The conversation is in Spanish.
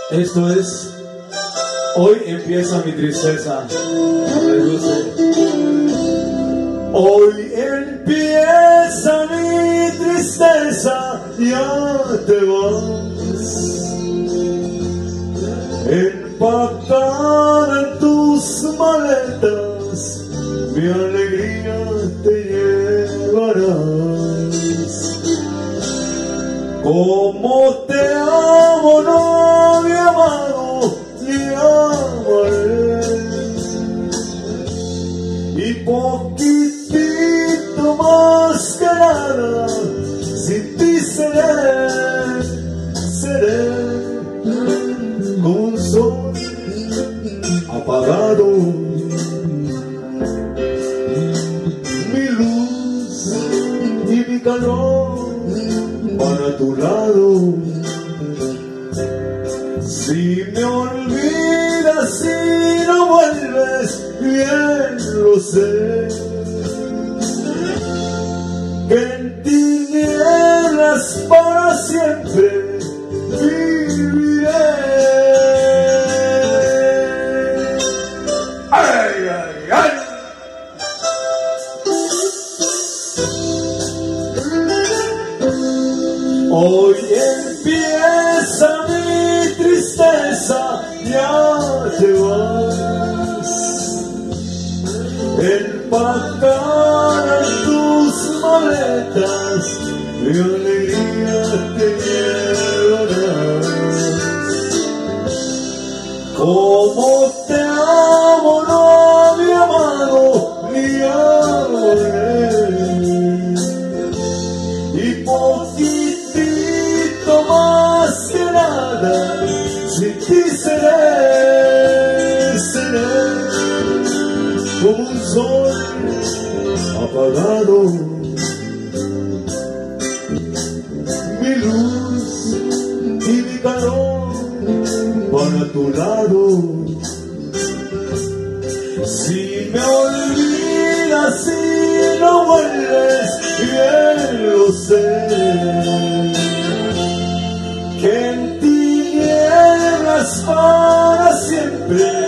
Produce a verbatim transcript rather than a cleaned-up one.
Esto es, hoy empieza mi tristeza. Reduce. Hoy empieza mi tristeza, ya te vas. Empacada en tus maletas, mi alegría te llevarás. Como te amo, no me he amado ni amaré. Y poquitito más que nada, sin ti seré, seré como un sol apagado. Mi luz y mi calor para tu lado. Si me olvidas y no vuelves, bien lo sé, que en tinieblas para siempre viviré. ¡Ay, ay, ay! Hoy empieza mi tristeza, ya te vas. Empacada en tus maletas, mi alegría te llevarás. Como te amo, no me he amado ni amaré. Y poquitito más que nada, sin ti seré, seré como un sol apagado. Mi luz y mi calor para tu lado. Si me olvidas y no vuelves, bien lo sé, que en tinieblas para siempre